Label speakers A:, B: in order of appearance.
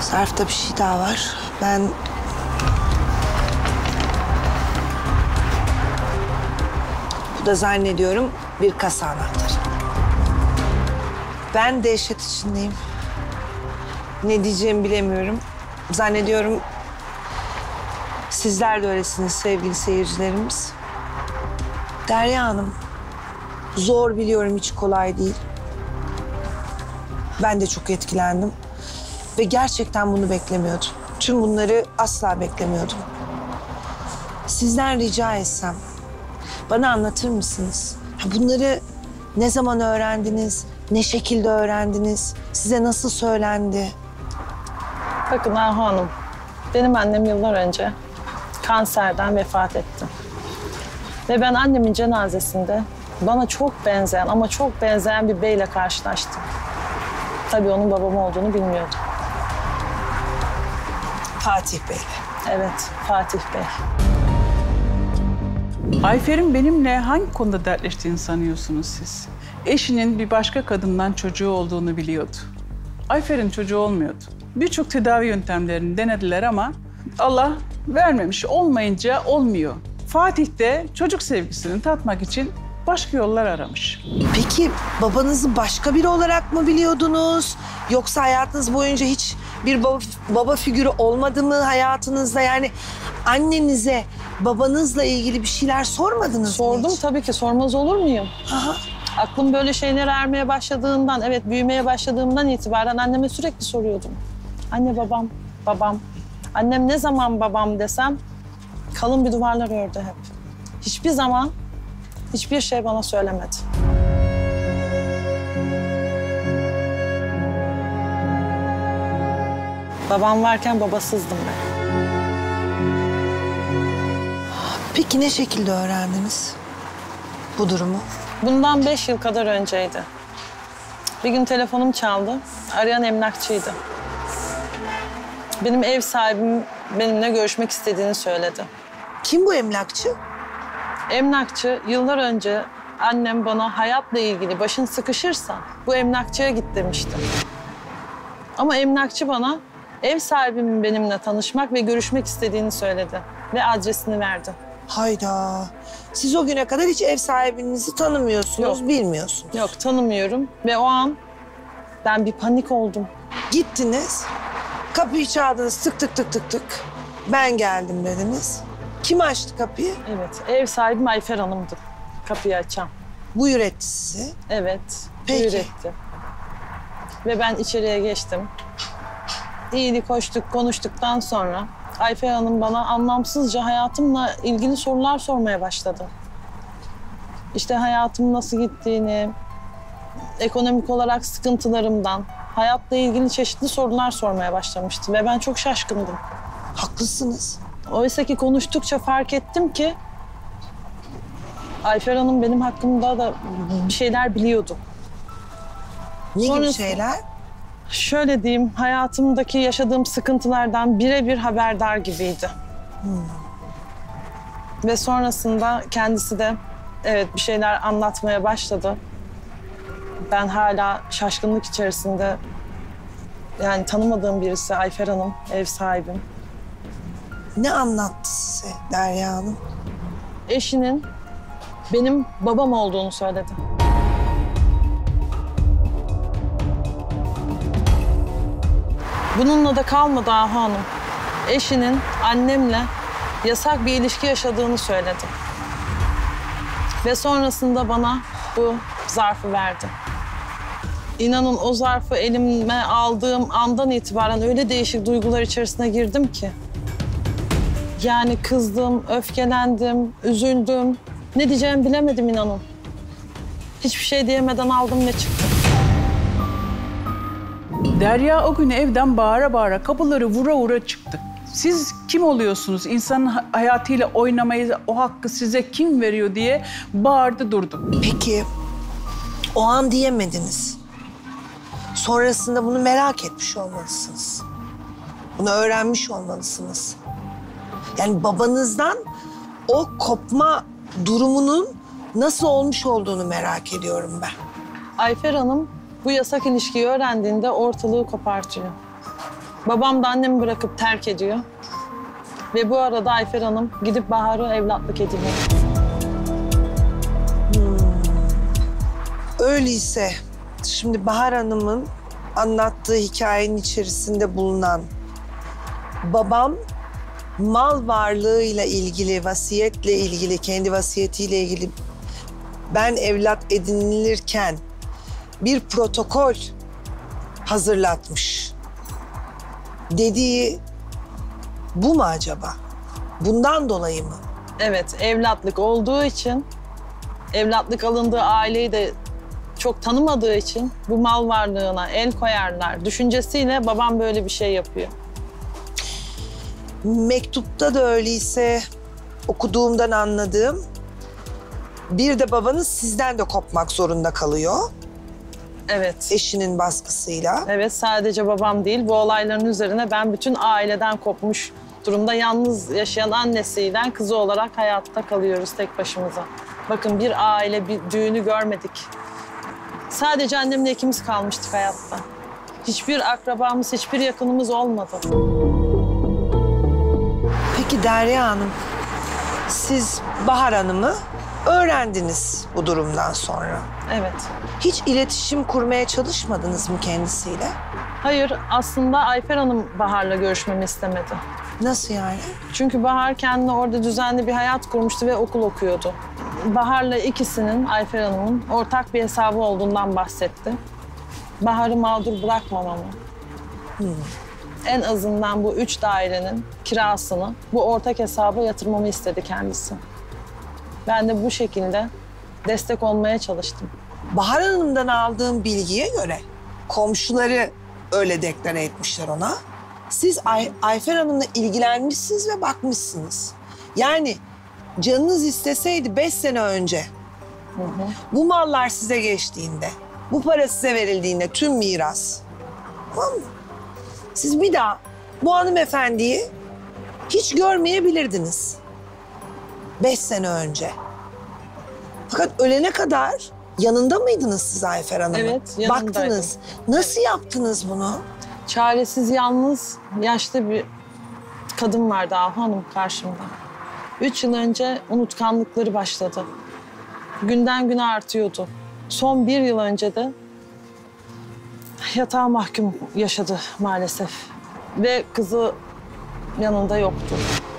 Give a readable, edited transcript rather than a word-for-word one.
A: Zarfta bir şey daha var. Bu da zannediyorum bir kasa anahtarı. Ben dehşet içindeyim. Ne diyeceğimi bilemiyorum. Zannediyorum sizler de öylesiniz sevgili seyircilerimiz. Derya Hanım, zor biliyorum, hiç kolay değil. Ben de çok etkilendim. Ve gerçekten bunu beklemiyordum. Tüm bunları asla beklemiyordum. Sizden rica etsem, bana anlatır mısınız? Bunları ne zaman öğrendiniz? Ne şekilde öğrendiniz? Size nasıl söylendi?
B: Bakın Ahu Hanım, benim annem yıllar önce kanserden vefat etti. Ve ben annemin cenazesinde bana çok benzeyen ama çok benzeyen bir beyle karşılaştım. Tabii onun babam olduğunu bilmiyordum.
A: Fatih Bey.
B: Evet, Fatih Bey.
C: Ayfer'in benimle hangi konuda dertleştiğini sanıyorsunuz siz? Eşinin bir başka kadından çocuğu olduğunu biliyordu. Ayfer'in çocuğu olmuyordu. Birçok tedavi yöntemlerini denediler ama Allah vermemiş, olmayınca olmuyor. Fatih de çocuk sevgisini tatmak için başka yollar aramış.
A: Peki babanızı başka biri olarak mı biliyordunuz? Yoksa hayatınız boyunca hiç bir baba figürü olmadı mı hayatınızda? Yani annenize babanızla ilgili bir şeyler sormadınız mı
B: Sordum
A: hiç?
B: tabii ki, sormaz olur muyum?
A: Aha.
B: Aklım böyle şeylere ermeye başladığından, evet büyümeye başladığımdan itibaren anneme sürekli soruyordum. Anne babam, babam. Annem ne zaman babam desem kalın bir duvarlar ördü hep. Hiçbir zaman hiçbir şey bana söylemedi. Babam varken babasızdım ben.
A: Peki ne şekilde öğrendiniz bu durumu?
B: Bundan 5 yıl kadar önceydi. Bir gün telefonum çaldı. Arayan emlakçıydı. Benim ev sahibim benimle görüşmek istediğini söyledi.
A: Kim bu emlakçı?
B: Emlakçı yıllar önce annem bana hayatla ilgili başın sıkışırsa bu emlakçıya git demişti. Ama emlakçı bana ev sahibimin benimle tanışmak ve görüşmek istediğini söyledi ve adresini verdi.
A: Hayda. Siz o güne kadar hiç ev sahibinizi tanımıyorsunuz,
B: Yok.
A: bilmiyorsunuz.
B: Yok, tanımıyorum ve o an ben bir panik oldum.
A: Gittiniz, kapıyı çaldınız, tık tık tık tık tık. Ben geldim dediniz. Kim açtı kapıyı?
B: Evet, ev sahibim Ayfer Hanım'dı kapıyı açan.
A: Buyur etti sizi.
B: Evet,
A: Peki.
B: buyur etti. Ve ben içeriye geçtim. İyilik, hoşluk konuştuktan sonra Ayfer Hanım bana anlamsızca hayatımla ilgili sorular sormaya başladı. İşte hayatımın nasıl gittiğini, ekonomik olarak sıkıntılarımdan, hayatla ilgili çeşitli sorular sormaya başlamıştı ve ben çok şaşkındım.
A: Haklısınız.
B: Oysa ki konuştukça fark ettim ki Ayfer Hanım benim hakkımda da bir şeyler biliyordu.
A: Ne gibi
B: Sonrası-
A: şeyler?
B: Şöyle diyeyim, hayatımdaki yaşadığım sıkıntılardan birebir haberdar gibiydi. Ve sonrasında kendisi de evet bir şeyler anlatmaya başladı. Ben hala şaşkınlık içerisinde, yani tanımadığım birisi Ayfer Hanım, ev sahibim.
A: Ne anlattı size Derya Hanım?
B: Eşinin benim babam olduğunu söyledi. Bununla da kalmadı Ahu Hanım. Eşinin annemle yasak bir ilişki yaşadığını söyledi. Ve sonrasında bana bu zarfı verdi. İnanın o zarfı elime aldığım andan itibaren öyle değişik duygular içerisine girdim ki. Yani kızdım, öfkelendim, üzüldüm. Ne diyeceğimi bilemedim inanın. Hiçbir şey diyemeden aldım ve çıktım.
C: Derya o gün evden bağıra bağıra, kapıları vura vura çıktı. Siz kim oluyorsunuz? İnsanın hayatıyla oynamayı, o hakkı size kim veriyor diye bağırdı durdu.
A: Peki o an diyemediniz. Sonrasında bunu merak etmiş olmalısınız. Bunu öğrenmiş olmalısınız. Yani babanızdan o kopma durumunun nasıl olmuş olduğunu merak ediyorum ben.
B: Ayfer Hanım bu yasak ilişkiyi öğrendiğinde ortalığı kopartıyor. Babam da annemi bırakıp terk ediyor. Ve bu arada Ayfer Hanım gidip Bahar'ı evlatlık ediniyor.
A: Öyleyse şimdi Bahar Hanım'ın anlattığı hikayenin içerisinde bulunan babam mal varlığıyla ilgili, vasiyetle ilgili, kendi vasiyetiyle ilgili ben evlat edinilirken bir protokol hazırlatmış dediği bu mu acaba? Bundan dolayı mı?
B: Evet, evlatlık olduğu için, evlatlık alındığı aileyi de çok tanımadığı için bu mal varlığına el koyarlar düşüncesiyle babam böyle bir şey yapıyor.
A: Mektupta da öyleyse okuduğumdan anladığım bir de babanız sizden de kopmak zorunda kalıyor
B: Evet.
A: eşinin baskısıyla.
B: Evet, sadece babam değil, bu olayların üzerine ben bütün aileden kopmuş durumda yalnız yaşayan annesiyle kızı olarak hayatta kalıyoruz tek başımıza. Bakın bir aile, bir düğünü görmedik. Sadece annemle ikimiz kalmıştık hayatta. Hiçbir akrabamız, hiçbir yakınımız olmadı.
A: Peki Derya Hanım, siz Bahar Hanım'ı öğrendiniz bu durumdan sonra.
B: Evet.
A: Hiç iletişim kurmaya çalışmadınız mı kendisiyle?
B: Hayır, aslında Ayfer Hanım Bahar'la görüşmemi istemedi.
A: Nasıl yani?
B: Çünkü Bahar kendine orada düzenli bir hayat kurmuştu ve okul okuyordu. Bahar'la ikisinin, Ayfer Hanım'ın ortak bir hesabı olduğundan bahsetti. Bahar'ı mağdur bırakmamamı. En azından bu 3 dairenin kirasını bu ortak hesaba yatırmamı istedi kendisi. Ben de bu şekilde destek olmaya çalıştım.
A: Bahar Hanım'dan aldığım bilgiye göre komşuları öyle deklare etmişler ona. Siz Ayfer Hanım'la ilgilenmişsiniz ve bakmışsınız. Yani canınız isteseydi 5 sene önce bu mallar size geçtiğinde, bu para size verildiğinde tüm miras, tamam mı? Siz bir daha bu hanımefendiyi hiç görmeyebilirdiniz 5 sene önce. Fakat ölene kadar yanında mıydınız siz Ayfer Hanım'ın?
B: Evet, yanındaydım.
A: Baktınız. Nasıl yaptınız bunu?
B: Çaresiz, yalnız, yaşlı bir kadın vardı Ahu Hanım karşımda. 3 yıl önce unutkanlıkları başladı. Günden güne artıyordu. Son 1 yıl önce de yatağa mahkum yaşadı maalesef. Ve kızı yanında yoktu.